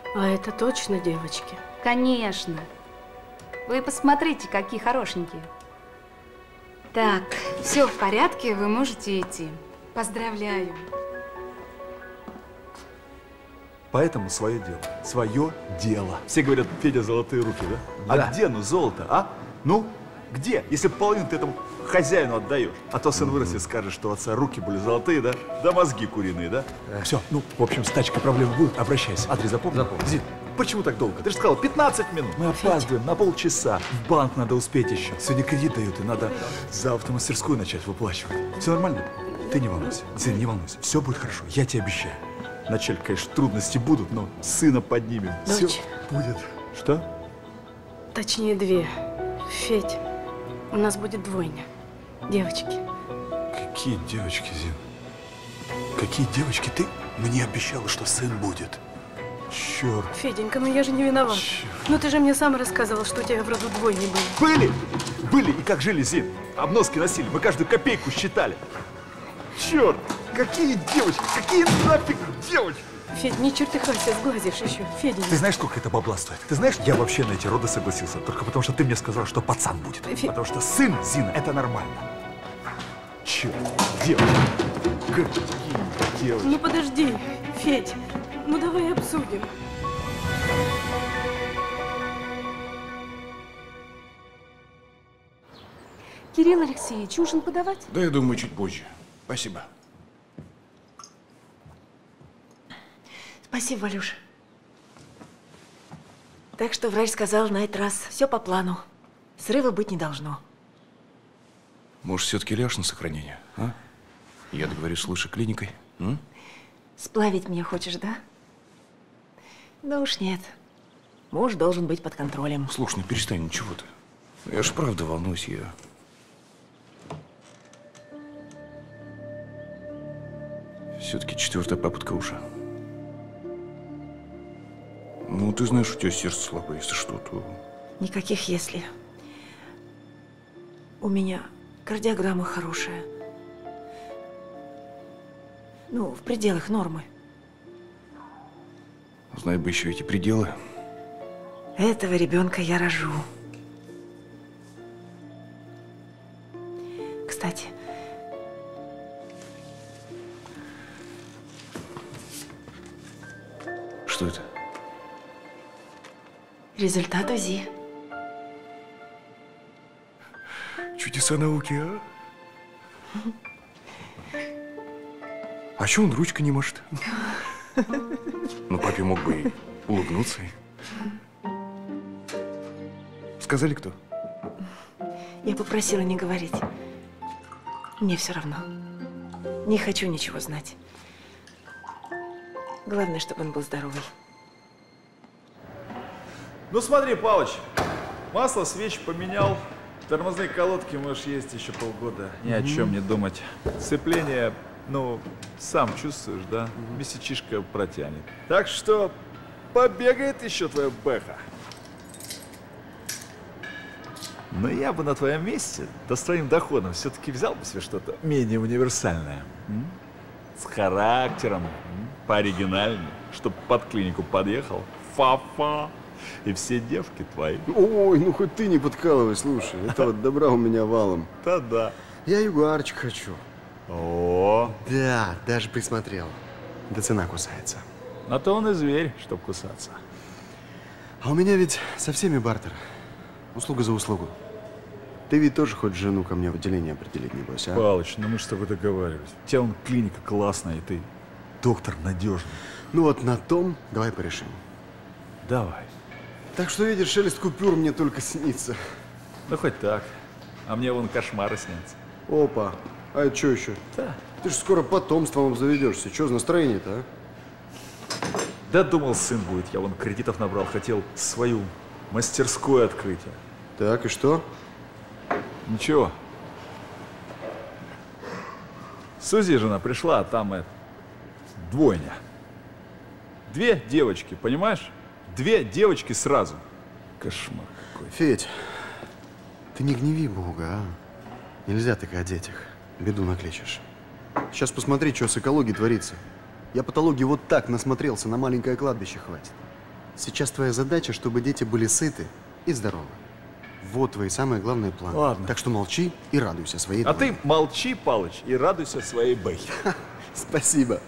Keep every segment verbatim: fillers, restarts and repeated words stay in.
А это точно девочки? Конечно. Вы посмотрите, какие хорошенькие. Так, все в порядке, вы можете идти. Поздравляю. Поэтому свое дело. Свое дело. Все говорят, Федя, золотые руки, да? Да. А где, ну, золото, а? Ну, где? Если половину ты этому хозяину отдаешь. А то сын вырастет и скажет, что у отца руки были золотые, да? Да мозги куриные, да? Э. Все, ну, в общем, с тачкой проблемы будут. Обращайся. Адрес запомнил? Запомнил. Зин, почему так долго? Ты же сказал, пятнадцать минут. Мы опаздываем на полчаса. В банк надо успеть еще. Сегодня кредит дают, и надо за автомастерскую начать выплачивать. Все нормально? Ты не волнуйся. Зин, не волнуйся. Все будет хорошо, я тебе обещаю. Вначале, конечно, трудности будут, но сына поднимем. Дочь. Все будет. Что? Точнее, две. Федь, у нас будет двойня. Девочки. Какие девочки, Зин? Какие девочки? Ты мне обещала, что сын будет. Черт. Феденька, ну я же не виноват. Черт. Ну ты же мне сам рассказывал, что у тебя в роду двойни были. Были! Были! И как жили, Зин? Обноски носили, мы каждую копейку считали. Черт! Какие девочки! Какие нафиг девочки! Федь, не чертыхайся, сглазишь еще. Федя. Ты знаешь, сколько это бабла стоит? Ты знаешь, я вообще на эти роды согласился, только потому что ты мне сказал, что пацан будет. Федь. Потому что сын, Зина, это нормально. Черт, девочки. Какие девочки. Ну подожди, Федь. Ну давай обсудим. Кирилл Алексеевич, ужин подавать? Да, я думаю, чуть позже. Спасибо. Спасибо, Валюш. Так что врач сказал на этот раз все по плану. Срыва быть не должно. Может, все-таки ляжешь на сохранение, а? Я договорюсь с лучшей клиникой. М? Сплавить меня хочешь, да? Да уж нет. Муж должен быть под контролем. Слушай, ну перестань, ну чего ты? Я ж правда волнуюсь, я… Все-таки четвертая попытка уже. Ну, ты знаешь, у тебя сердце слабое, если что, то… Никаких «если». У меня кардиограмма хорошая. Ну, в пределах нормы. Знай бы еще эти пределы. Этого ребенка я рожу. Кстати, что это? Результат УЗИ. Чудеса науки, а? А чё он ручкой не может? Ну, папе мог бы и улыбнуться. Сказали, кто? Я попросила не говорить. Мне все равно. Не хочу ничего знать. Главное, чтобы он был здоровый. Ну смотри, Палыч, масло, свечи поменял, тормозные колодки можешь есть еще полгода. Ни о чем не думать. Сцепление, ну, сам чувствуешь, да? Месячишка протянет. Так что побегает еще твоя бэха. Но я бы на твоем месте, да с твоим доходом, все-таки взял бы себе что-то менее универсальное. М? С характером, м? Пооригинальнее, чтоб под клинику подъехал. Фа-фа. И все девки твои. Ой, ну хоть ты не подкалывай, слушай. Это вот добра у меня валом. Да-да. Я ягуарчик хочу. О, Да, даже присмотрел. Да цена кусается. на то он и зверь, чтоб кусаться. А у меня ведь со всеми бартер. Услуга за услугу. Ты ведь тоже хочешь жену ко мне в отделение определить, небось, а? Палыч, ну мы ж с тобой договаривались. У тебя вон клиника классная, и ты доктор надежный. Ну вот на том давай порешим. Давай. Так что, видишь, шелест купюр мне только снится. Ну хоть так. А мне вон кошмары снятся. Опа. А это что еще? Да. Ты же скоро потомством заведешься. Что за настроение-то, а? Да думал, сын будет. Я вон кредитов набрал. Хотел свою мастерскую открыть. Так, и что? Ничего. Сузи жена пришла, а там это, двойня. Две девочки, понимаешь? Две девочки сразу. Кошмар какой. Федь, ты не гневи Бога, а? Нельзя так о детях. Беду накличешь. Сейчас посмотри, что с экологией творится. Я патологии вот так насмотрелся, на маленькое кладбище хватит. Сейчас твоя задача, чтобы дети были сыты и здоровы. Вот твои самые главные планы. Ладно. Так что молчи и радуйся своей А двойне. ты молчи, Палыч, и радуйся своей бэхе. Спасибо.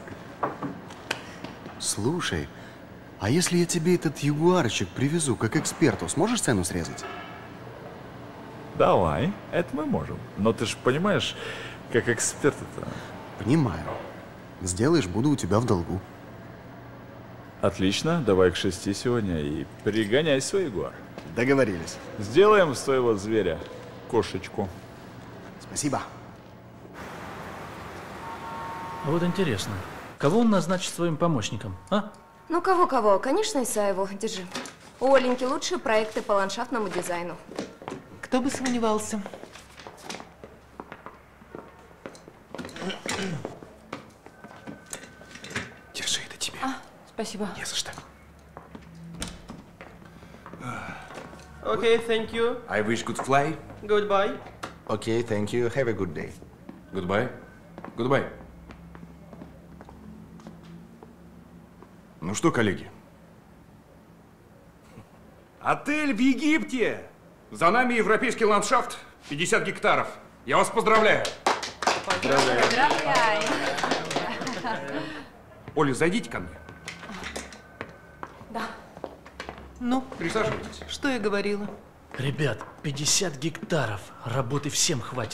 Слушай, а если я тебе этот ягуарчик привезу как эксперту, сможешь цену срезать? Давай, это мы можем. Но ты же понимаешь, как эксперт это... Понимаю. Сделаешь, буду у тебя в долгу. Отлично, давай к шести сегодня и пригоняй свой ягуар. Договорились. Сделаем с твоего зверя кошечку. Спасибо. А вот интересно, кого он назначит своим помощником, а? Ну, кого-кого? Конечно, Исаеву. Держи. У Оленьки лучшие проекты по ландшафтному дизайну. Кто бы сомневался. Держи, это тебе. А, спасибо. Не за что. Okay, thank you. I wish good fly. Goodbye. Okay, thank you. Have a good day. Goodbye. Goodbye. Ну что, коллеги? Отель в Египте! За нами европейский ландшафт. пятьдесят гектаров. Я вас поздравляю. Поздравляю. Оля, зайдите ко мне. Да. Ну, Присаживайтесь. что я говорила? Ребят, пятьдесят гектаров. Работы всем хватит.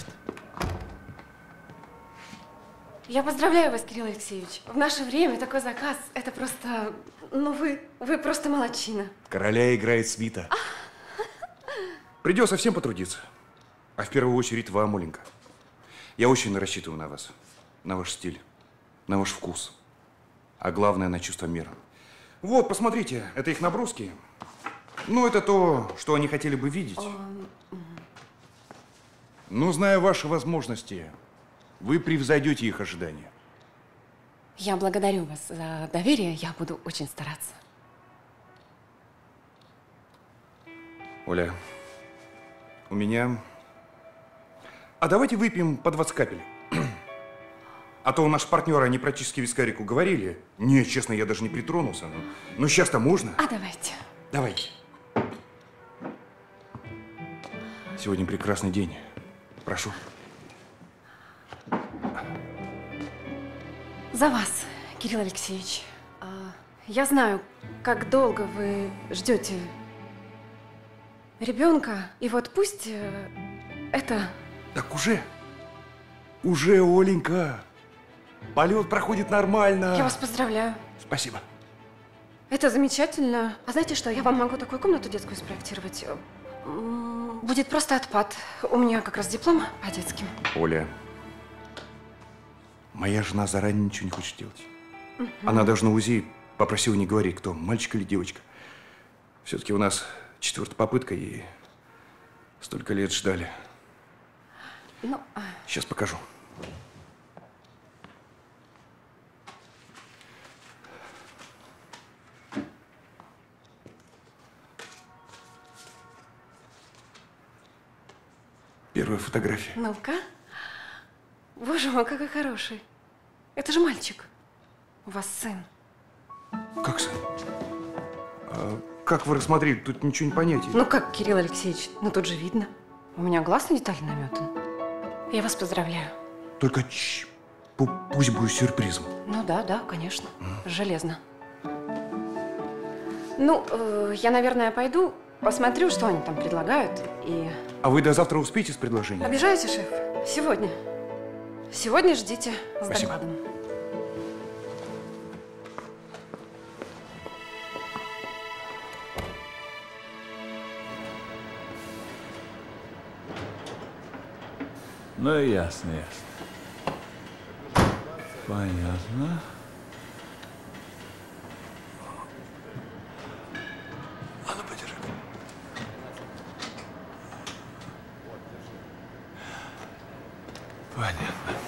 Я поздравляю вас, Кирилл Алексеевич. В наше время такой заказ, это просто... Ну, вы, вы просто молодчина. Короля играет свита. Придется всем потрудиться. А в первую очередь вам, Оленька. Я очень рассчитываю на вас. На ваш стиль. На ваш вкус. А главное, на чувство мира. Вот, посмотрите, это их наброски. Ну, это то, что они хотели бы видеть. Но, зная ваши возможности, вы превзойдете их ожидания. Я благодарю вас за доверие, я буду очень стараться. Оля, у меня... А давайте выпьем по двадцать капель. А то у наших партнера, они практически вискарику говорили. Не, честно, я даже не притронулся. Но, но сейчас-то можно. А давайте. Давайте. Сегодня прекрасный день. Прошу. За вас, Кирилл Алексеевич. А, я знаю, как долго вы ждете ребенка, и вот пусть э, это... Так уже? Уже, Оленька. Полет проходит нормально. Я вас поздравляю. Спасибо. Это замечательно. А знаете что, я вам могу такую комнату детскую спроектировать. М, Будет просто отпад. У меня как раз диплом по детским. Оля, моя жена заранее ничего не хочет делать. Угу. Она даже на УЗИ попросила не говорить, кто, мальчик или девочка. Все-таки у нас четвертая попытка, и столько лет ждали. Ну, сейчас покажу. Первая фотография. Ну-ка. Боже мой, какой хороший. Это же мальчик. У вас сын. Как сын? А как вы рассмотрели? Тут ничего не понятно. Ну как, Кирилл Алексеевич? Ну тут же видно. У меня глаз на детали наметан. Я вас поздравляю. Только чш, пусть будет сюрпризом. Ну да, да, конечно. Mm. Железно. Ну, э, я, наверное, пойду, посмотрю, что они там предлагают, и... А вы до завтра успеете с предложением? Обижаете, шеф? Сегодня. Сегодня ждите с Спасибо. докладом. Ну, ясно, ясно. Понятно. А ну, подержи. Понятно.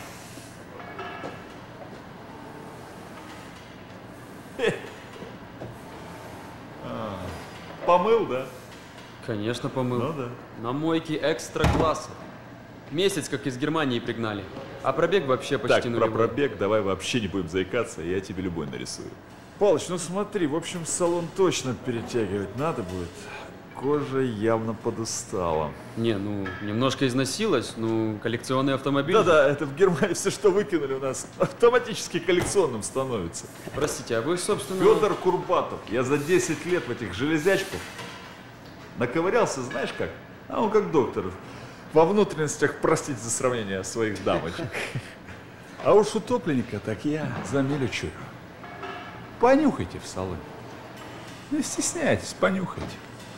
А, помыл, да? Конечно, помыл. Ну да. На мойке экстра-класса. Месяц, как из Германии пригнали. А пробег вообще почти Так, нулевой. про пробег давай вообще не будем заикаться, я тебе любой нарисую. Палыч, ну смотри, в общем, салон точно перетягивать надо будет. Кожа явно подустала. Не, ну, немножко износилась, ну, коллекционный автомобиль. Да-да, это в Германии все, что выкинули у нас, автоматически коллекционным становится. Простите, а вы, собственно... Федор Курбатов. Я за десять лет в этих железячках наковырялся, знаешь как? А он как доктор. Во внутренностях, простите за сравнение, своих дамочек. А уж утопленника так я за милю чую. Понюхайте в салоне. Не стесняйтесь, понюхайте.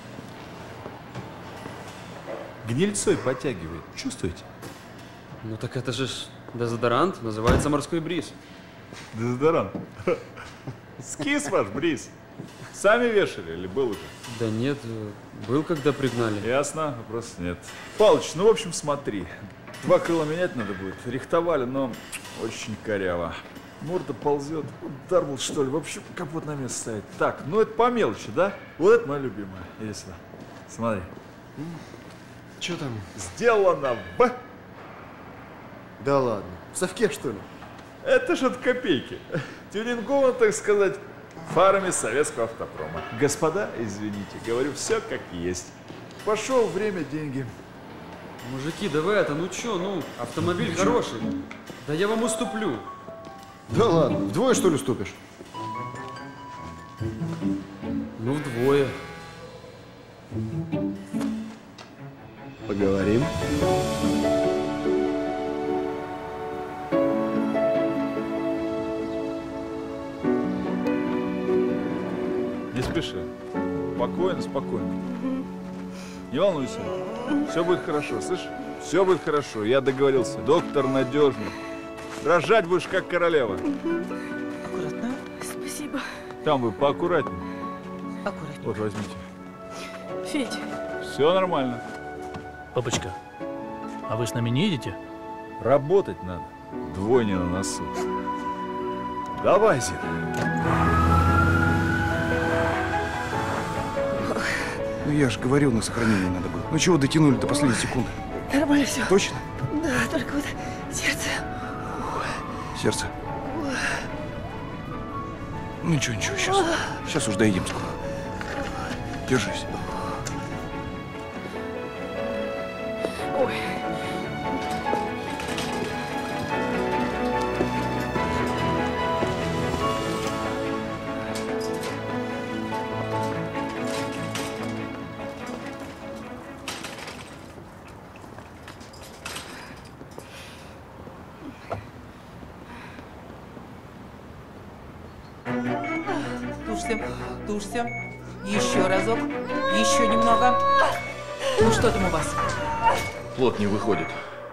Гнильцой подтягивает. Чувствуете? Ну так это же ж дезодорант, называется морской бриз. Дезодорант? Скис ваш бриз. Сами вешали или был уже? Да нет, был, когда пригнали. Ясно, вопросов нет. Палыч, ну в общем смотри. Два крыла менять надо будет. Рихтовали, но очень коряво. Морда ползет. Удар был, что ли. В общем, капот на место ставить. Так, ну это по мелочи, да? Вот это моя любимая. Иди сюда. Смотри. Что там? Сделано в... Да ладно. В совке, что ли? Это ж от копейки. Тюнинговано, так сказать, фарами советского автопрома. Господа, извините, говорю все как есть. Пошел, время, деньги. Мужики, давай это, ну чё, ну, автомобиль хороший. Да я вам уступлю. Да ладно, вдвое что ли уступишь? Ну, вдвое. Поговорим. Не спеши. Спокойно, спокойно. Не волнуйся. Все будет хорошо, слышишь? Все будет хорошо. Я договорился. Доктор надежный. Рожать будешь как королева. Аккуратно. Спасибо. Там вы поаккуратнее. Аккуратнее. Вот, возьмите. Федь. Все нормально. Папочка, а вы с нами не едете? Работать надо. Двойня на носу. Давай, Зина. Ну я же говорил, на сохранение надо было. Ну чего дотянули до последней секунды? Нормально все. Точно? Да, только вот сердце. Сердце. Ну ничего, ничего, сейчас. Сейчас уж доедем скоро. Держись. Ой. Тушься, тушься. Еще разок. Еще немного. Ну что там у вас? Плод не выходит.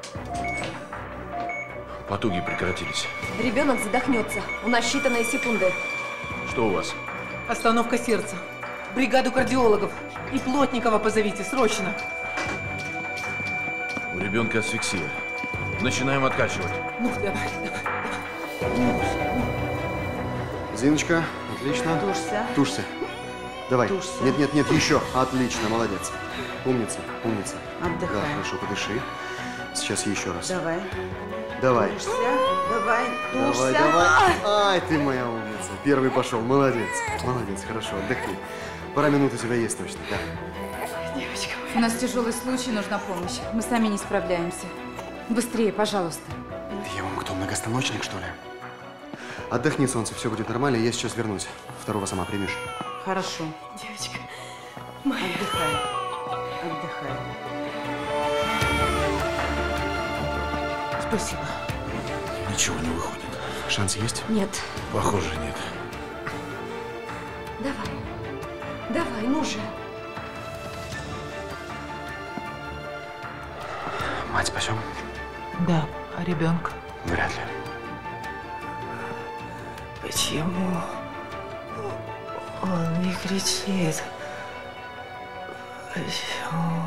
Потуги прекратились. Ребенок задохнется. У нас считанные секунды. Что у вас? Остановка сердца. Бригаду кардиологов. И Плотникова позовите, срочно. У ребенка асфиксия. Начинаем откачивать. Ну, давай, давай. Зиночка, отлично. Тушься. Тушься. Давай. Тушься. Нет, нет, нет, еще. Отлично, молодец. Умница, умница. Отдыхай. Да, хорошо, подыши. Сейчас еще раз. Давай. Давай. Тушься. Давай. Тушься. Давай, давай. Ай, ты моя умница. Первый пошел. Молодец. Молодец, хорошо, отдохни. Пара минут у тебя есть точно, да. Девочка моя. У нас тяжелый случай, нужна помощь. Мы сами не справляемся. Быстрее, пожалуйста. Ты я вам кто, многостаночник, что ли? Отдохни, солнце, все будет нормально, я сейчас вернусь. Второго сама примешь. Хорошо. Девочка моя. Отдыхай. Отдыхай. Спасибо. Ничего не выходит. Шанс есть? Нет. Похоже, нет. Давай. Давай, ну же. Мать спасем? Да, а ребенка? Вряд ли. Почему он не кричит? Почему?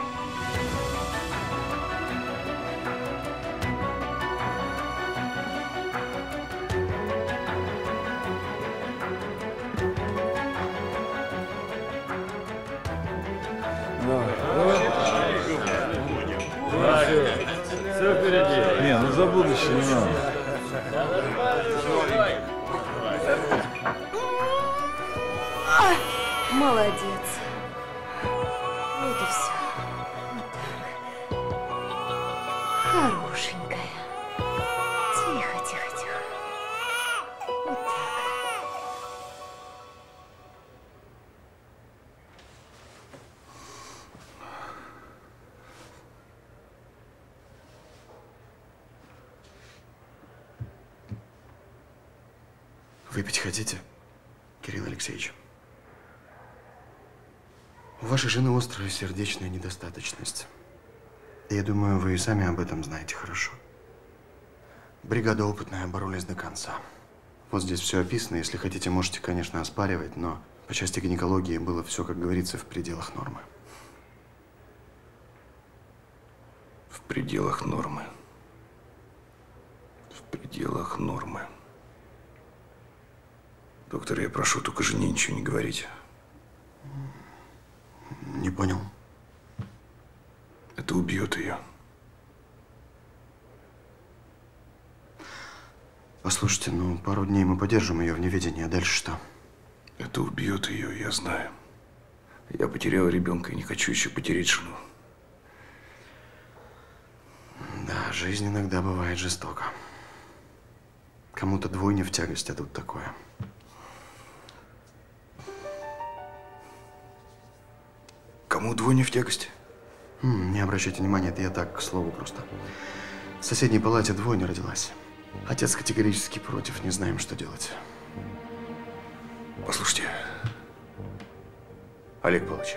Все впереди. Не, ну за будущее не надо. Молодец. Вот и все. Вот так. Хорошенькая. Тихо, тихо, тихо. Вот так. Выпить хотите, Кирилл Алексеевич? У вашей жены острая сердечная недостаточность. Я думаю, вы и сами об этом знаете хорошо. Бригада опытная, боролись до конца. Вот здесь все описано. Если хотите, можете, конечно, оспаривать, но по части гинекологии было все, как говорится, в пределах нормы. В пределах нормы. В пределах нормы. Доктор, я прошу, только жене ничего не говорите. Не понял. Это убьет ее. Послушайте, ну, пару дней мы подержим ее в неведении, а дальше что? Это убьет ее, я знаю. Я потерял ребенка и не хочу еще потерять жену. Да, жизнь иногда бывает жестока. Кому-то двойня в тягость, а тут такое. Кому двойня в тягость? М, не обращайте внимания, это я так, к слову просто. В соседней палате двойня родилась. Отец категорически против, не знаем, что делать. Послушайте, Олег Павлович,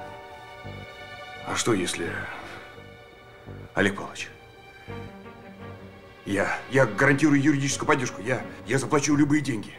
а что если… Олег Павлович, я, я гарантирую юридическую поддержку, я, я заплачу любые деньги.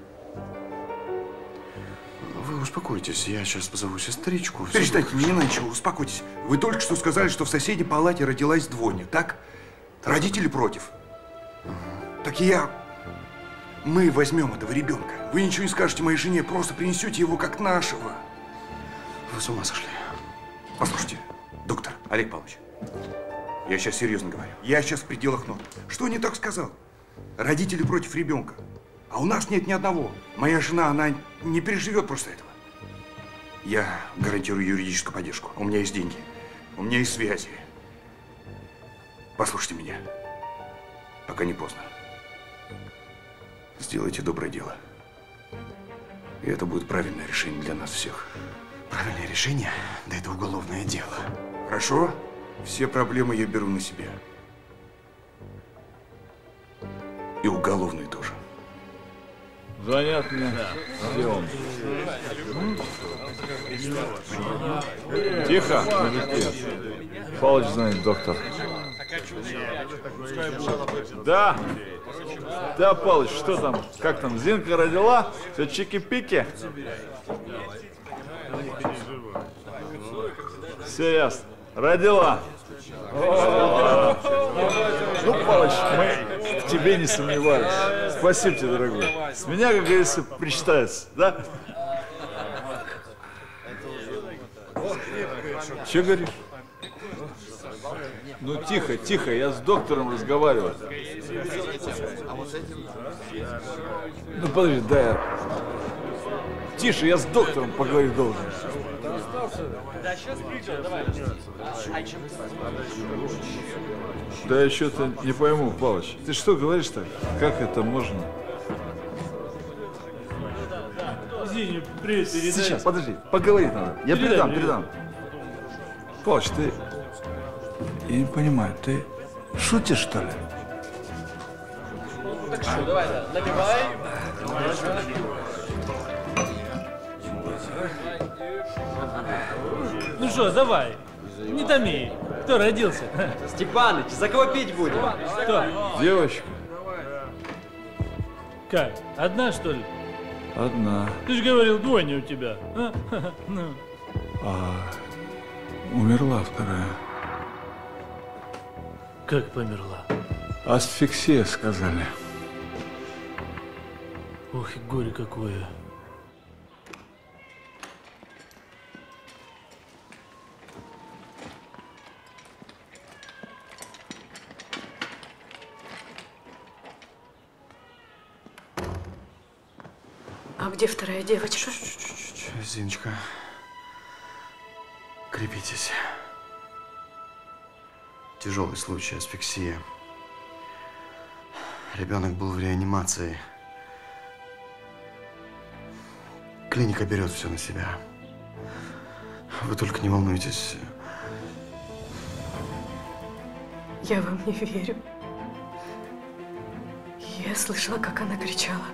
Вы успокойтесь, я сейчас позову сестричку. Перестаньте, мне не надо ничего, успокойтесь. Вы только что сказали, что в соседней палате родилась двойня, так? Родители против. Так я… Мы возьмем этого ребенка. Вы ничего не скажете моей жене, просто принесете его как нашего. Вы с ума сошли. Послушайте, доктор, Олег Павлович, я сейчас серьезно говорю. Я сейчас в пределах норм. Что не так сказал? Родители против ребенка. А у нас нет ни одного. Моя жена, она не переживет просто этого. Я гарантирую юридическую поддержку. У меня есть деньги. У меня есть связи. Послушайте меня. Пока не поздно. Сделайте доброе дело. И это будет правильное решение для нас всех. Правильное решение? Да это уголовное дело. Хорошо? Все проблемы я беру на себя. И уголовные тоже. Звонят мне. Где он? Тихо. Палыч звонит, доктор. Да. Да, Палыч, что там? Как там? Зинка родила? Все чики-пики? Все ясно. Родила. Ну, Палыч, мы в тебе не сомневались. Спасибо тебе, дорогой. С меня, как говорится, причитается, да? Че говоришь? Ну, тихо, тихо, я с доктором разговариваю. Ну, подожди, да я… Тише, я с доктором поговорить должен. Да я что-то не пойму, Палыч. Ты что говоришь-то? Как это можно? Зине, привет, передай. Сейчас, подожди, поговорить надо. Я передам, передам. Палыч, ты… Я не понимаю, ты шутишь, что ли? Так что, давай, да, набивай. Ну что, давай, не томи. Кто родился? Степаныч, за кого пить будем? Кто? Девочка. Как, одна, что ли? Одна. Ты же говорил, двойня у тебя. А? Ну. А умерла вторая. Как померла? Асфиксия, сказали. Ох, и горе какое. А где вторая девочка? Зиночка, крепитесь. Тяжелый случай, асфиксия. Ребенок был в реанимации. Клиника берет все на себя. Вы только не волнуйтесь. Я вам не верю. Я слышала, как она кричала.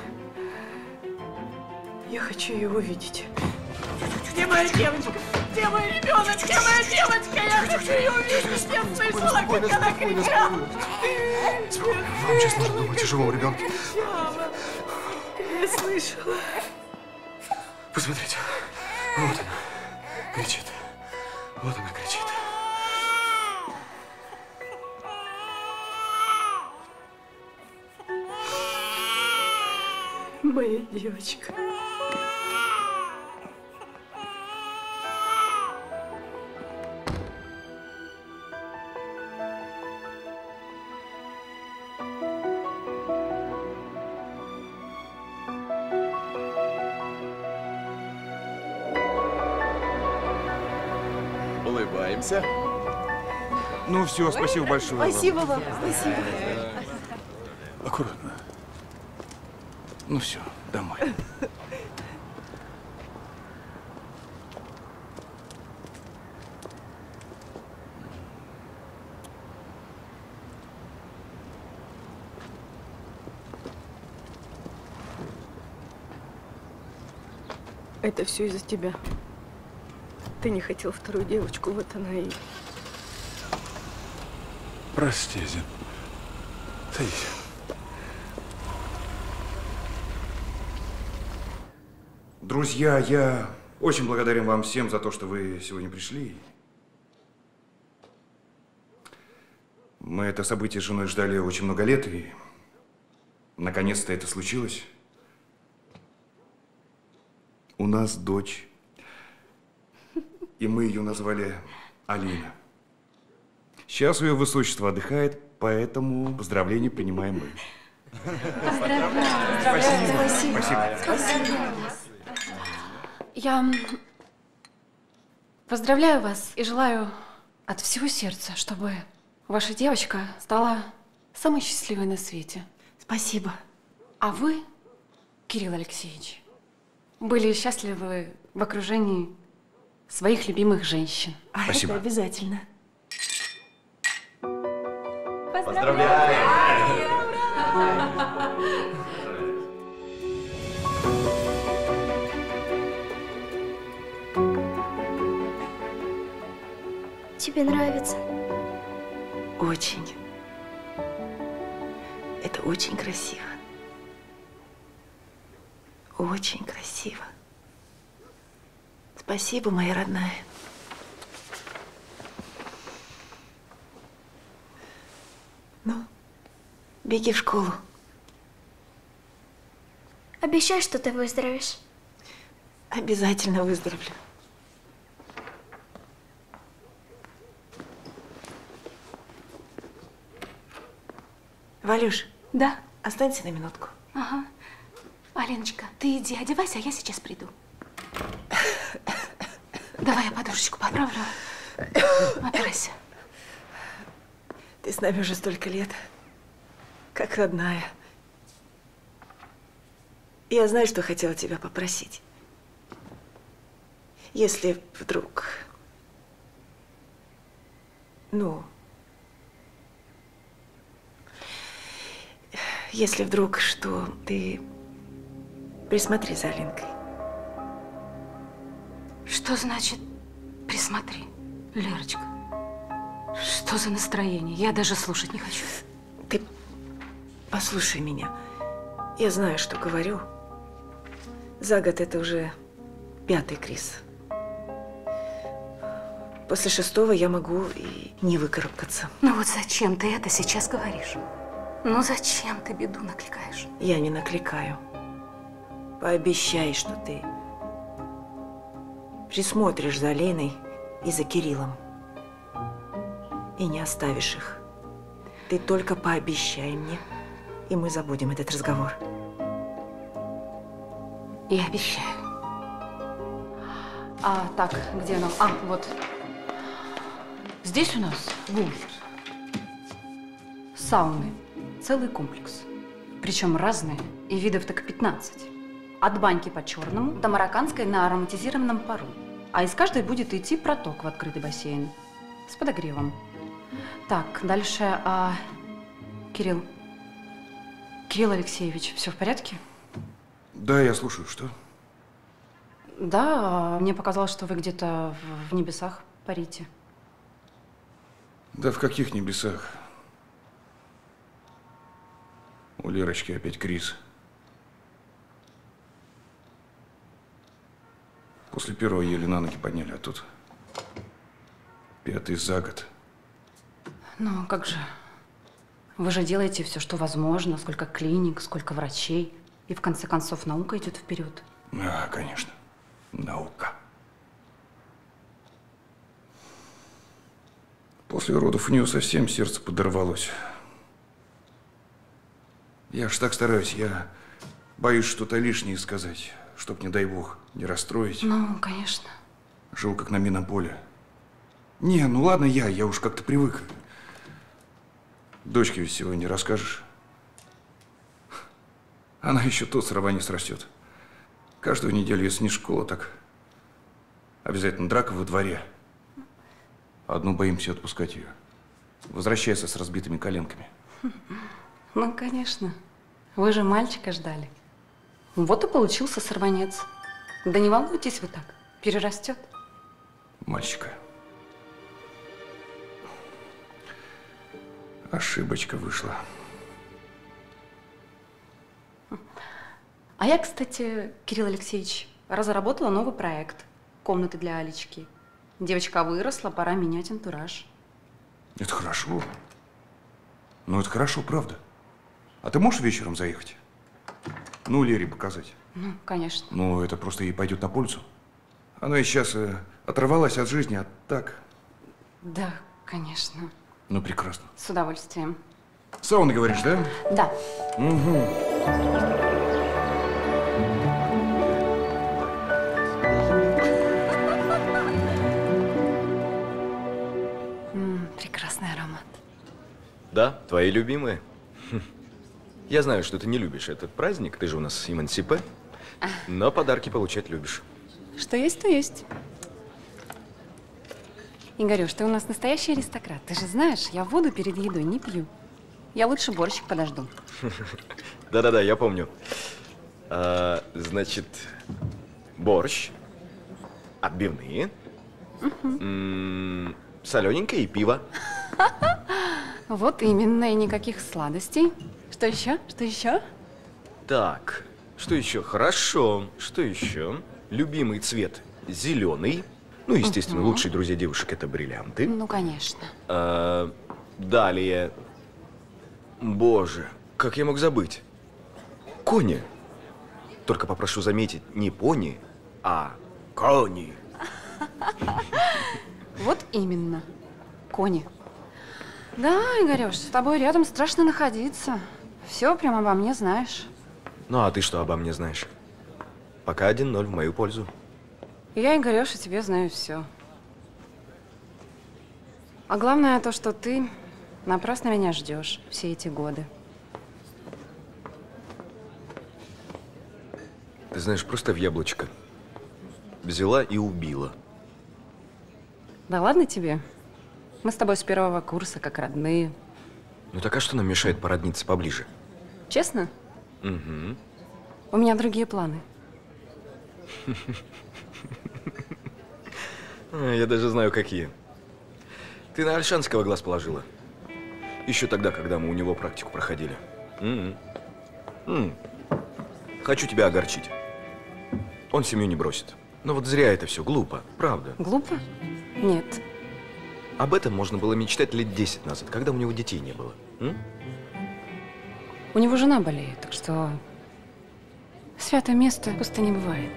Я хочу ее увидеть. Где моя девочка? Где мой ребенок? Где моя девочка? Я хочу ее увидеть. Я слышала, как она кричала. Вам сейчас нужно думать о живом ребенке. Я слышала. Посмотрите. Вот она. Кричит. Вот она кричит. Моя девочка. Улыбаемся. Ну все, спасибо большое. Спасибо вам. Спасибо. Аккуратно. Ну все, домой. Это все из-за тебя. Ты не хотел вторую девочку, вот она и... Прости, Зин. Садись. Друзья, я очень благодарен вам всем за то, что вы сегодня пришли. Мы это событие с женой ждали очень много лет, и наконец-то это случилось. У нас дочь, и мы ее назвали Алина. Сейчас ее высочество отдыхает, поэтому поздравления принимаем мы. Поздравляю. Спасибо. Спасибо. Спасибо. Я поздравляю вас и желаю от всего сердца, чтобы ваша девочка стала самой счастливой на свете. Спасибо. А вы, Кирилл Алексеевич, были счастливы в окружении своих любимых женщин. А Спасибо. это обязательно. Поздравляю! Тебе нравится? Очень. Это очень красиво. Очень красиво. Спасибо, моя родная. Ну, беги в школу. Обещай, что ты выздоровеешь. Обязательно выздоровлю. Валюш. Да? Останься на минутку. Ага. Алиночка, ты иди одевайся, а я сейчас приду. Давай я подушечку поправлю. Опирайся. Ты с нами уже столько лет, как родная. Я знаю, что хотела тебя попросить. Если вдруг, ну, если вдруг, что ты присмотри за Алинкой. Что значит присмотри, Лерочка? Что за настроение? Я даже слушать не хочу. Ты послушай меня. Я знаю, что говорю. За год это уже пятый криз. После шестого я могу и не выкарабкаться. Ну вот зачем ты это сейчас говоришь? Ну зачем ты беду накликаешь? Я не накликаю. Пообещай, что ты присмотришь за Леной и за Кириллом. И не оставишь их. Ты только пообещай мне, и мы забудем этот разговор. Я обещаю. А, так, где оно? А, вот. Здесь у нас будут сауны. Целый комплекс. Причем разные. И видов так пятнадцать. От баньки по-черному до марокканской на ароматизированном пару. А из каждой будет идти проток в открытый бассейн. С подогревом. Так, дальше… А... Кирилл. Кирилл Алексеевич, все в порядке? Да, я слушаю. Что? Да, мне показалось, что вы где-то в, в небесах парите. Да в каких небесах? У Лерочки опять криз. После первого еле на ноги подняли, а тут пятый за год. Ну, как же? Вы же делаете все, что возможно, сколько клиник, сколько врачей. И в конце концов наука идет вперед. Да, конечно. Наука. После родов у нее совсем сердце подорвалось. Я ж так стараюсь, я боюсь что-то лишнее сказать, чтоб, не дай бог, не расстроить. Ну, конечно. Жил как на минном поле. Не, ну ладно я, я уж как-то привык. Дочке ведь сегодня не расскажешь. Она еще тот с рва не срастет. Каждую неделю, если не школа, так обязательно драка во дворе. Одну боимся отпускать ее. Возвращается с разбитыми коленками. Ну, конечно. Вы же мальчика ждали. Вот и получился сорванец. Да не волнуйтесь вы так. Перерастет. Мальчика. Ошибочка вышла. А я, кстати, Кирилл Алексеевич, разработала новый проект. Комнаты для Алечки. Девочка выросла, пора менять антураж. Это хорошо. Ну, это хорошо, правда. А ты можешь вечером заехать? Ну, Лере показать. Ну, конечно. Ну, это просто ей пойдет на пользу. Она и сейчас э, оторвалась от жизни, а так… Да, конечно. Ну, прекрасно. С удовольствием. Сауна, говоришь, да? Да. Угу. Прекрасный аромат. Да, твои любимые. Я знаю, что ты не любишь этот праздник, ты же у нас эмансипе, но подарки получать любишь. Что есть, то есть. Игорюш, ты у нас настоящий аристократ. Ты же знаешь, я воду перед едой не пью. Я лучше борщик подожду. Да-да-да, я помню. А, значит, борщ, отбивные, м-м, солененькое и пиво. Вот именно, и никаких сладостей. Что еще? Что еще? Так, что еще? Хорошо. Что еще? Любимый цвет зеленый. Ну, естественно, Угу. лучшие друзья девушек это бриллианты. Ну, конечно. А, далее. Боже, как я мог забыть? Кони. Только попрошу заметить, не пони, а кони. Вот именно. Кони. Да, Игорёш, с тобой рядом страшно находиться. Все прямо обо мне знаешь. Ну, а ты что обо мне знаешь? Пока один ноль в мою пользу. Я, Игорёш, о тебе знаю все. А главное то, что ты напрасно меня ждешь все эти годы. Ты знаешь, просто в яблочко. Взяла и убила. Да ладно тебе. Мы с тобой с первого курса как родные. Ну так а что нам мешает породниться поближе? Честно? Угу. У меня другие планы. Я даже знаю, какие. Ты на Ольшанского глаз положила. Еще тогда, когда мы у него практику проходили. М-м. М. Хочу тебя огорчить. Он семью не бросит. Но вот зря это все, глупо, правда. Глупо? Нет. Об этом можно было мечтать лет десять назад, когда у него детей не было. М? У него жена болеет, так что святое место пусто не бывает.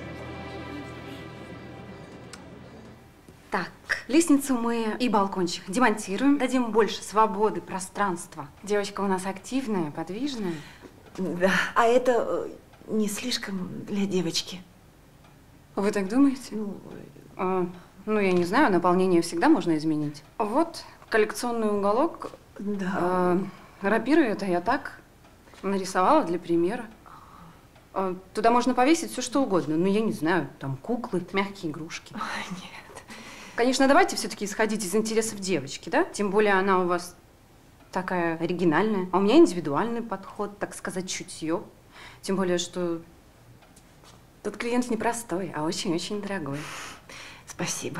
Так, лестницу мы и балкончик демонтируем, дадим больше свободы, пространства. Девочка у нас активная, подвижная. Да, а это э, не слишком для девочки. Вы так думаете? Ну, а, ну, я не знаю, наполнение всегда можно изменить. Вот, коллекционный уголок. Да. А, рапиры это я так нарисовала для примера. А, туда можно повесить все, что угодно. Ну, я не знаю, там куклы, мягкие игрушки. Ой, нет. Конечно, давайте все-таки исходить из интересов девочки, да? Тем более она у вас такая оригинальная. А у меня индивидуальный подход, так сказать, чутье. Тем более, что тут клиент не простой, а очень-очень дорогой. Спасибо.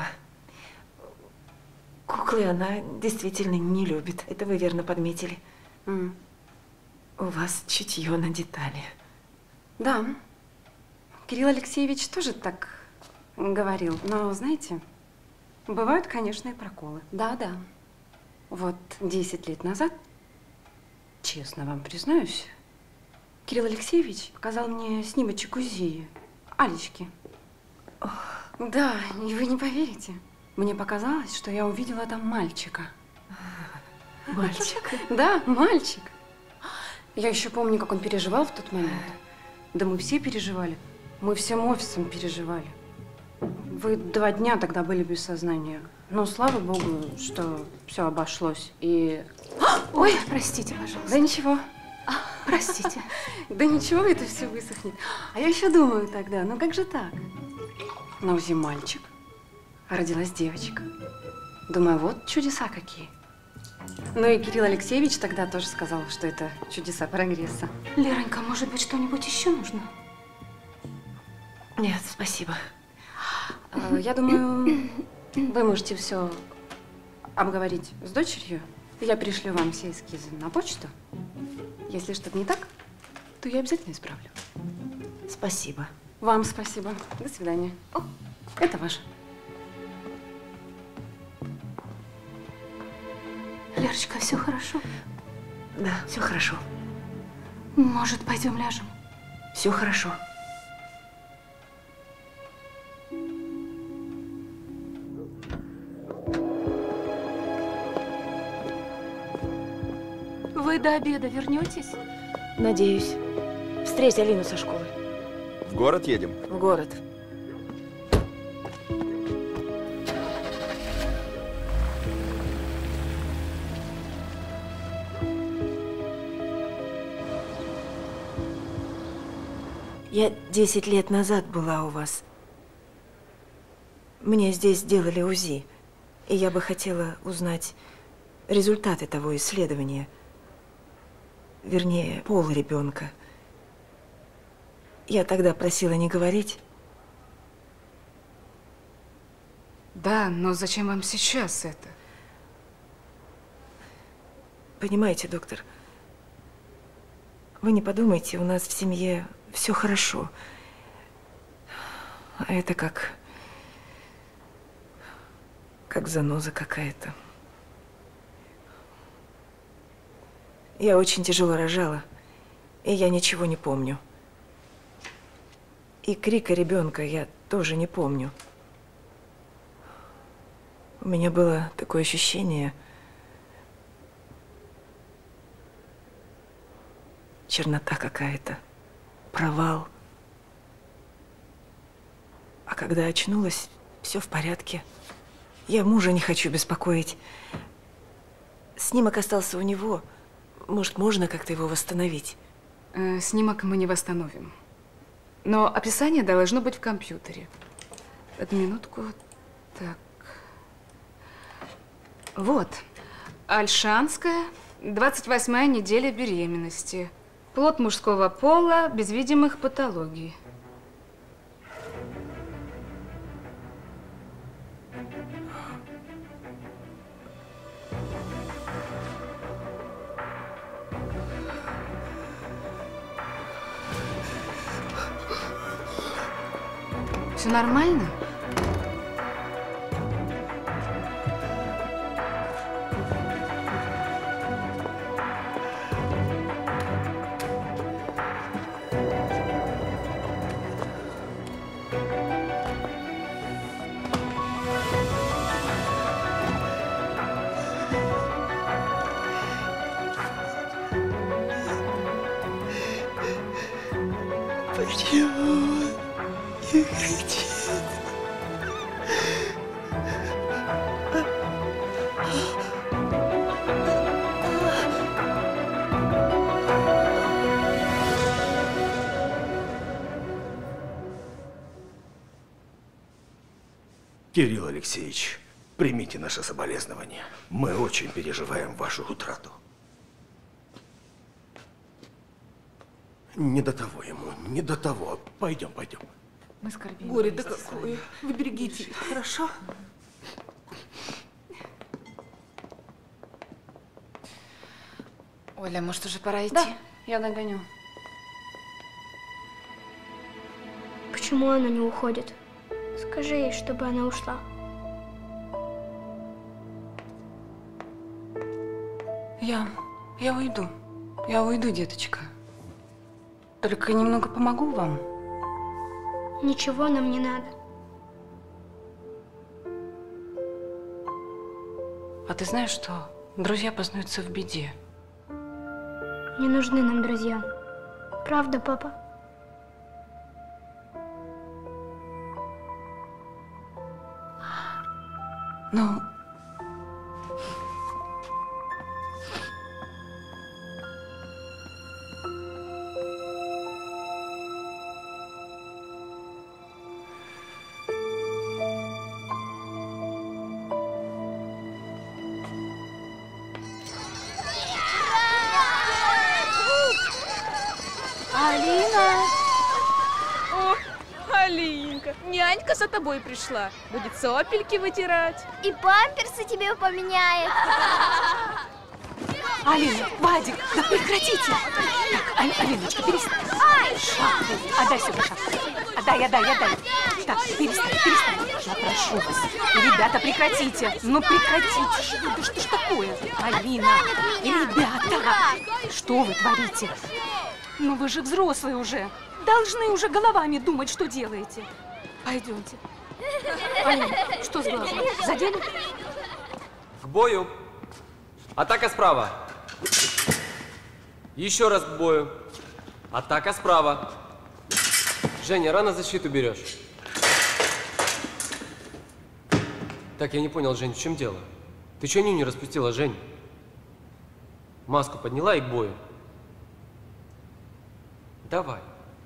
Куклы она действительно не любит. Это вы верно подметили. Mm. У вас чутье на детали. Да. Кирилл Алексеевич тоже так говорил. Но, знаете, бывают, конечно, и проколы. Да-да. Вот десять лет назад, честно вам признаюсь, Кирилл Алексеевич показал мне снимочек УЗИ Алечки. Да, и вы не поверите. Мне показалось, что я увидела там мальчика. Мальчик? Да, мальчик. Я еще помню, как он переживал в тот момент. Да мы все переживали. Мы всем офисом переживали. Вы два дня тогда были без сознания. Но слава богу, что все обошлось. И… Ой, простите, пожалуйста. Да ничего. Простите. Да ничего, это все высохнет. А я еще думаю тогда, ну как же так? На УЗИ мальчик, а родилась девочка. Думаю, вот чудеса какие. Ну и Кирилл Алексеевич тогда тоже сказал, что это чудеса прогресса. Леронька, может быть, что-нибудь еще нужно? Нет, спасибо. Я думаю, вы можете все обговорить с дочерью. Я пришлю вам все эскизы на почту. Если что-то не так, то я обязательно исправлю. Спасибо. Вам спасибо. До свидания. О, это ваше. Лерочка, все хорошо? Да, все хорошо. Может, пойдем ляжем? Все хорошо. Вы до обеда вернетесь? Надеюсь. Встреть Алину со школы. В город едем? В город. Я десять лет назад была у вас. Мне здесь сделали УЗИ, и я бы хотела узнать результаты того исследования. Вернее, пол ребенка. Я тогда просила не говорить. Да, но зачем вам сейчас это? Понимаете, доктор, вы не подумайте, у нас в семье все хорошо. А это как… как заноза какая-то. Я очень тяжело рожала, и я ничего не помню. И крика ребенка я тоже не помню. У меня было такое ощущение… чернота какая-то, провал. А когда очнулась, все в порядке. Я мужа не хочу беспокоить. Снимок остался у него. Может, можно как-то его восстановить? Э, снимок мы не восстановим. Но описание должно быть в компьютере. Одну минутку. Так. Вот. Ольшанская, двадцать восьмая неделя беременности. Плод мужского пола, без видимых патологий. Все нормально? Почему не хотел? Кирилл Алексеевич, примите наше соболезнование. Мы очень переживаем вашу утрату. Не до того ему, не до того. Пойдем, пойдем. Мы скорбим. Горе-то какое. Вы берегите их, хорошо? Оля, может, уже пора идти? Да, я догоню. Почему она не уходит? Скажи ей, чтобы она ушла. Я, я уйду. Я уйду, деточка. Только немного помогу вам. Ничего нам не надо. А ты знаешь что? Друзья познаются в беде. Не нужны нам друзья. Правда, папа? Ну, Алина! О, Алинка, нянька за тобой пришла. Будет сопельки вытирать. И памперсы тебе поменяет. Алина, Вадик, да прекратите! Так, Али, Алиночка, перестань. Шапку. Отдай сюда шапку. Отдай, отдай, отдай. Так, перестань, перестань. Я прошу вас. Ребята, прекратите. Ну, прекратите. Да что ж такое? Алина, ребята, что вы творите? Ну, вы же взрослые уже. Должны уже головами думать, что делаете. Пойдемте. Алина, что с глазом? Задели? К бою. Атака справа. Еще раз к бою. Атака справа. Женя, рано защиту берешь. Так, я не понял, Жень, в чем дело? Ты что нюни распустила, Жень? Маску подняла и к бою. Давай.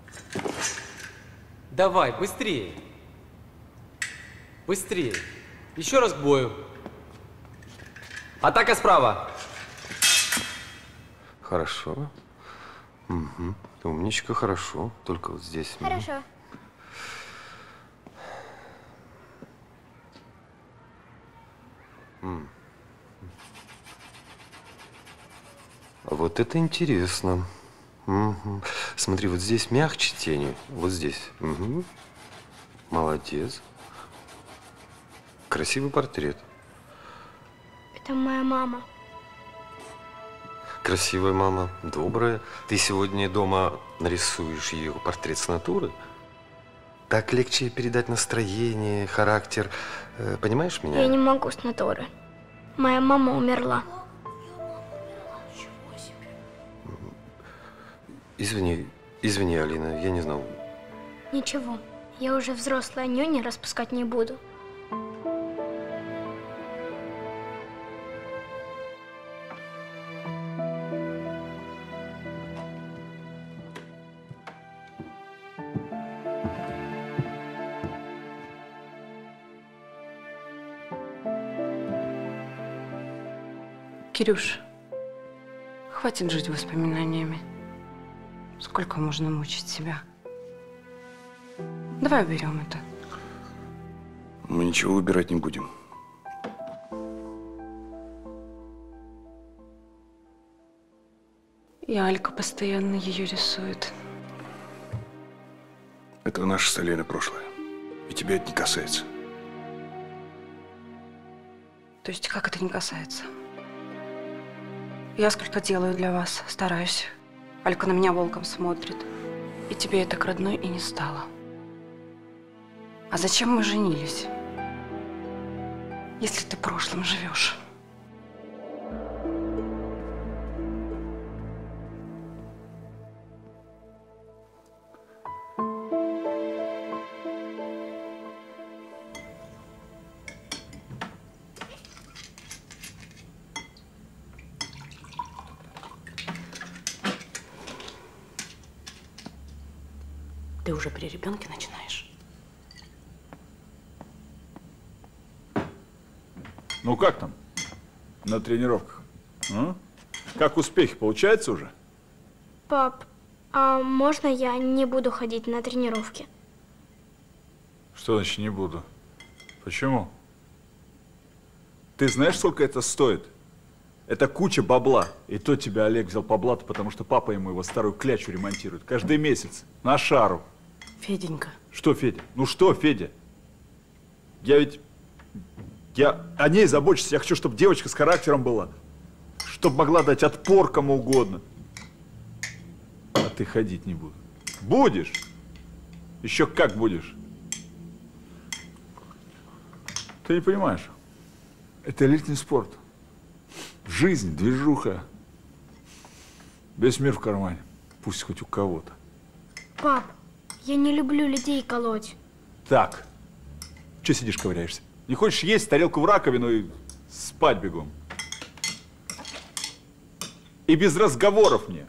Давай, быстрее. Быстрее. Еще раз к бою. Атака справа. Хорошо. Угу. Умничка, хорошо. Только вот здесь. Хорошо. М. Вот это интересно. Угу. Смотри, вот здесь мягче тени. Вот здесь. Угу. Молодец. Красивый портрет. Это моя мама. Красивая мама, добрая. Ты сегодня дома нарисуешь ее портрет с натуры? Так легче передать настроение, характер. Э, понимаешь меня? Я не могу с натуры. Моя мама умерла. Извини, извини, Алина, я не знал. Ничего, я уже взрослая нюня, распускать не буду. Кирюш, хватит жить воспоминаниями. Сколько можно мучить себя? Давай уберем это. Мы ничего выбирать не будем. И Алька постоянно ее рисует. Это наше с Алиной прошлое. И тебя это не касается. То есть как это не касается? Я сколько делаю для вас, стараюсь. Алька на меня волком смотрит. И тебе я так родной и не стала. А зачем мы женились, если ты прошлым живешь? Ты уже при ребенке начинаешь. Ну как там на тренировках? А? Как успехи? Получается уже? Пап, а можно я не буду ходить на тренировки? Что значит не буду? Почему? Ты знаешь, сколько это стоит? Это куча бабла. И то тебя Олег взял по блату, потому что папа ему его старую клячу ремонтирует. Каждый месяц. На шару. Феденька. Что, Федя? Ну что, Федя? Я ведь... Я о ней забочусь. Я хочу, чтобы девочка с характером была. Чтобы могла дать отпор кому угодно. А ты ходить не буду. Будешь? Еще как будешь? Ты не понимаешь. Это элитный спорт. Жизнь, движуха. Весь мир в кармане. Пусть хоть у кого-то. Пап, я не люблю людей колоть. Так. Че сидишь, ковыряешься? Не хочешь есть, тарелку в раковину и спать бегом. И без разговоров мне.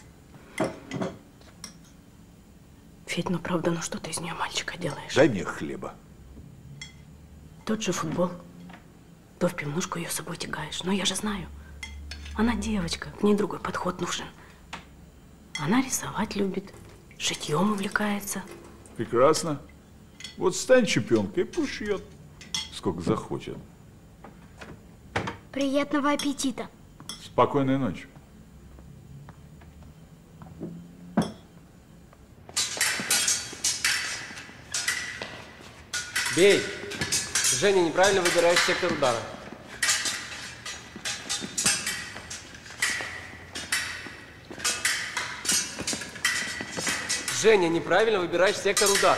Федь, ну правда, ну что ты из нее мальчика делаешь? Дай мне хлеба. Тот же футбол. То в пивнушку ее с собой тягаешь. Но я же знаю. Она девочка, к ней другой подход нужен. Она рисовать любит, шитьем увлекается. Прекрасно. Вот стань чемпионкой и пусть шьет. Сколько захочет. Приятного аппетита. Спокойной ночи. Бей! Женя, неправильно выбираешь сектор удара. Женя, неправильно выбираешь сектор удара.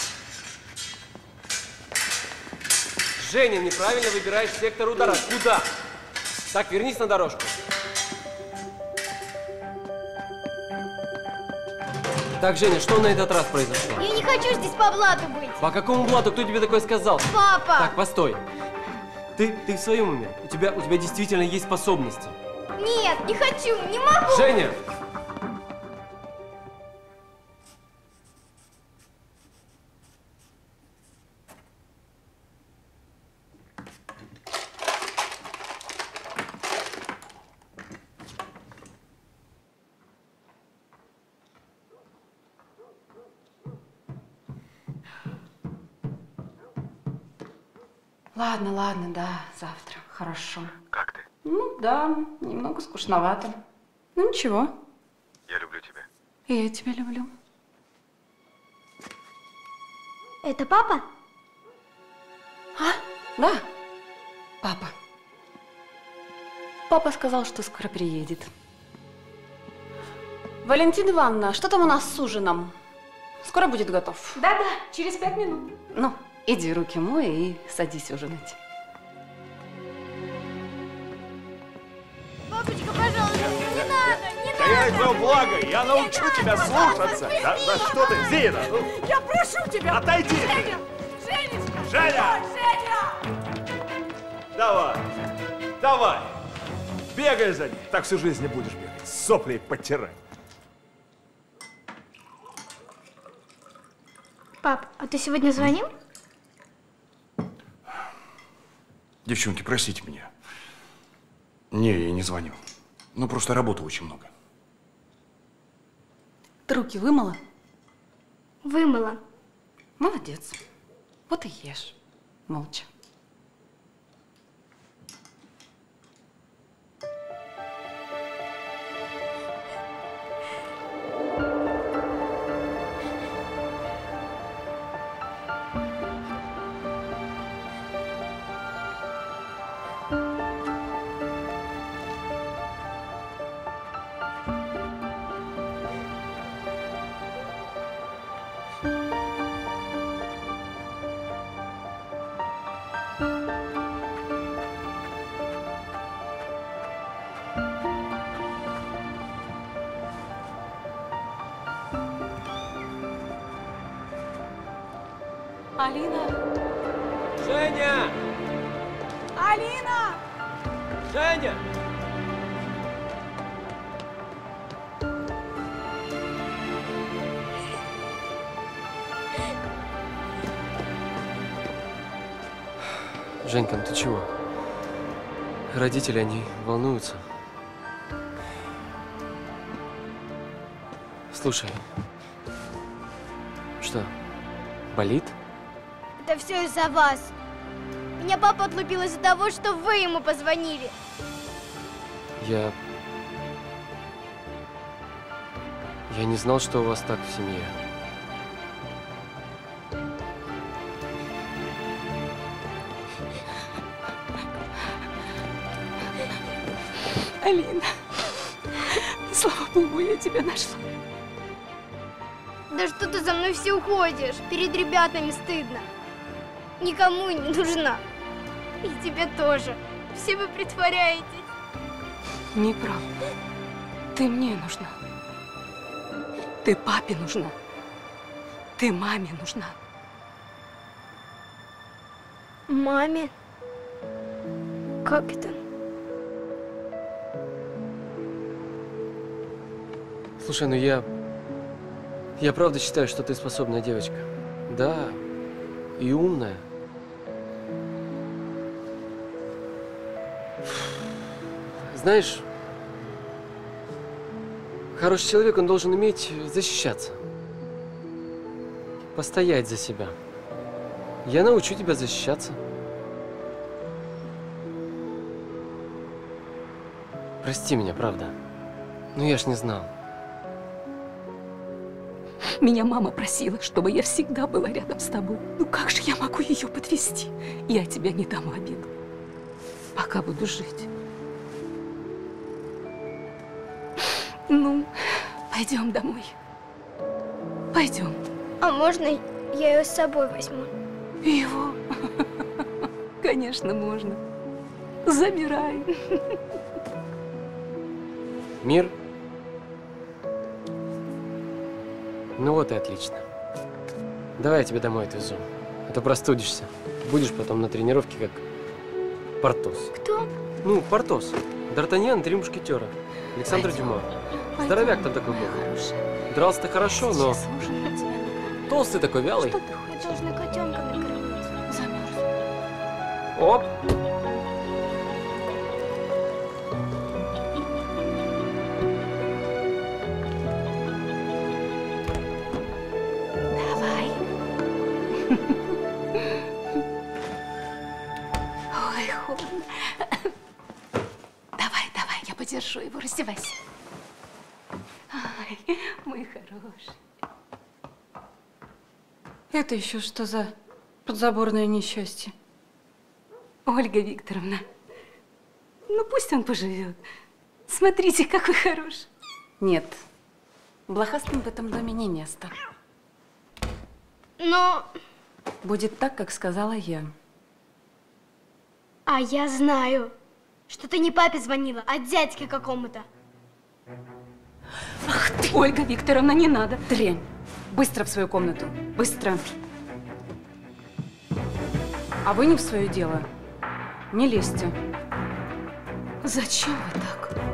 Женя, неправильно выбираешь сектор удара. Куда? Так, вернись на дорожку. Так, Женя, что на этот раз произошло? Я не хочу здесь по блату быть. По какому блату? Кто тебе такое сказал? Папа! Так, постой. Ты, ты в своем уме? У тебя, у тебя действительно есть способности. Нет, не хочу, не могу. Женя! Ладно, ладно, да, завтра. Хорошо. Как ты? Ну, да, немного скучновато. Ну, ничего. Я люблю тебя. И я тебя люблю. Это папа? А? Да, папа. Папа сказал, что скоро приедет. Валентина Ивановна, что там у нас с ужином? Скоро будет готов. Да-да, через пять минут. Ну, иди руки мой и садись ужинать. Папочка, пожалуйста, не надо, не Да я твое благо, я научу тебя слушаться. Да, да что ты, Зина? Ну, Я прошу тебя! отойди! Женя! Женечка! Женя! Женя! Давай, давай, бегай за ней. Так всю жизнь не будешь бегать, сопли подтирай. Пап, а ты сегодня звонил? Девчонки, простите меня. Не, я не звоню. Ну, просто работы очень много. Ты руки вымыла? Вымыла. Молодец. Вот и ешь. Молча. Алина! Женя! Алина! Женя! Женька, ну ты чего? Родители, они волнуются. Слушай, что, болит? Это все из-за вас. Меня папа отлупил из-за того, что вы ему позвонили. Я... Я не знал, что у вас так в семье. Алина, слава богу, я тебя нашла. Да что ты за мной все уходишь? Перед ребятами стыдно. Никому не нужна. И тебе тоже. Все вы притворяетесь. Неправда. Ты мне нужна. Ты папе нужна. Ты маме нужна. Маме? Как это? Слушай, ну я... Я правда считаю, что ты способная девочка. Да, и умная. Знаешь, хороший человек, он должен уметь защищаться. Постоять за себя. Я научу тебя защищаться. Прости меня, правда. Но я ж не знал. Меня мама просила, чтобы я всегда была рядом с тобой. Ну как же я могу ее подвести? Я тебя не дам в обиду. Пока буду жить. Ну, пойдем домой. Пойдем. А можно я ее с собой возьму? Его? Конечно, можно. Забирай. Мир? Ну вот и отлично. Давай я тебя домой отвезу. А то простудишься. Будешь потом на тренировке как Портос. Кто? Ну, Портос. Д'Артаньян, три мушкетера. Александр Дюма. Здоровяк там такой был. Дрался-то хорошо, но толстый такой, вялый. Что ты хочешь? Я должна котенка накормить. Замерз. Оп! Давай. Ой, холодно. Давай, давай, я подержу его, раздевайся. Ай, мой хороший. Это еще что за подзаборное несчастье? Ольга Викторовна, ну пусть он поживет. Смотрите, какой хороший. Нет, блохастым в этом доме не место. Но... Будет так, как сказала я. А я знаю, что ты не папе звонила, а дядьке какому-то. Ах ты, Ольга Викторовна, не надо. Дрянь. Быстро в свою комнату. Быстро. А вы не в свое дело. Не лезьте. Зачем вы так?